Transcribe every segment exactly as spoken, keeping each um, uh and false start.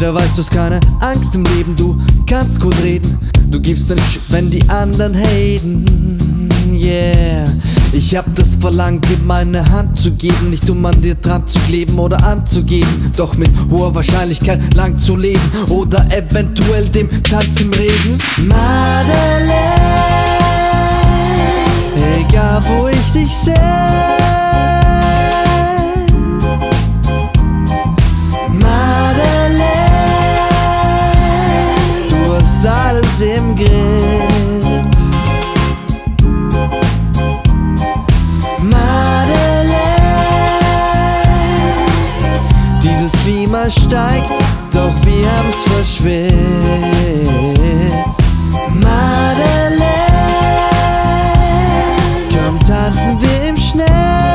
Jeder weiß, du hast keine Angst im Leben, du kannst gut reden. Du gibst den Sch, wenn die anderen haten, yeah. Ich hab das verlangt, dir meine Hand zu geben, nicht um an dir dran zu kleben oder anzugeben, doch mit hoher Wahrscheinlichkeit lang zu leben oder eventuell dem Tanz im Regen. Madeleine, egal wo ich dich seh, Madeleine, du hast alles im Griff. Dieses Klima steigt, doch wir haben's verschwitzt. Madeleine, komm, tanzen wir im Schnee.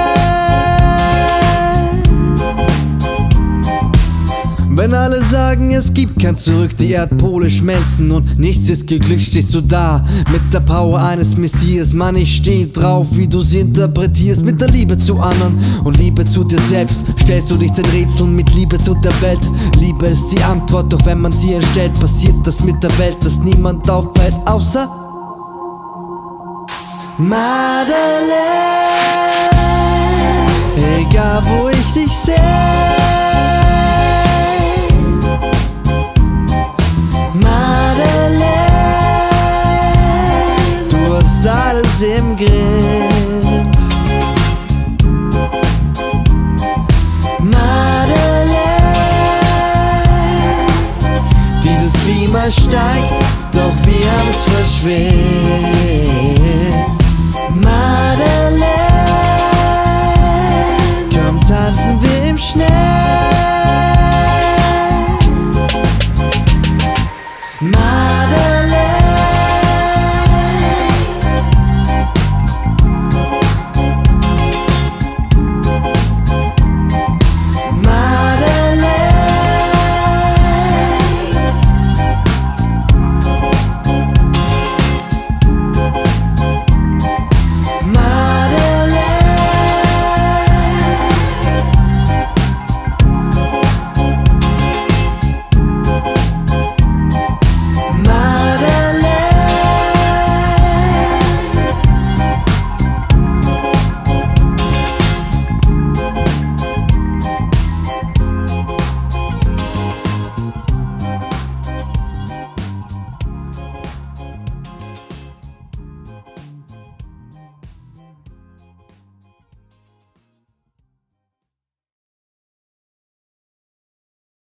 Wenn alle sagen, es gibt kein Zurück, die Erdpole schmelzen und nichts ist geglückt, stehst du da mit der Power eines Messias. Mann, ich steh drauf, wie du sie interpretierst. Mit der Liebe zu anderen und Liebe zu dir selbst stellst du dich den Rätseln mit Liebe zu der Welt. Liebe ist die Antwort, doch wenn man sie entstellt, passiert das mit der Welt, dass niemand auffällt, außer Madeleine, egal wo ich dich seh. Alles im Griff. Madeleine, dieses Klima steigt, doch wir haben's verschwitzt. Madeleine, komm, tanzen wir im Schnee. Madeleine,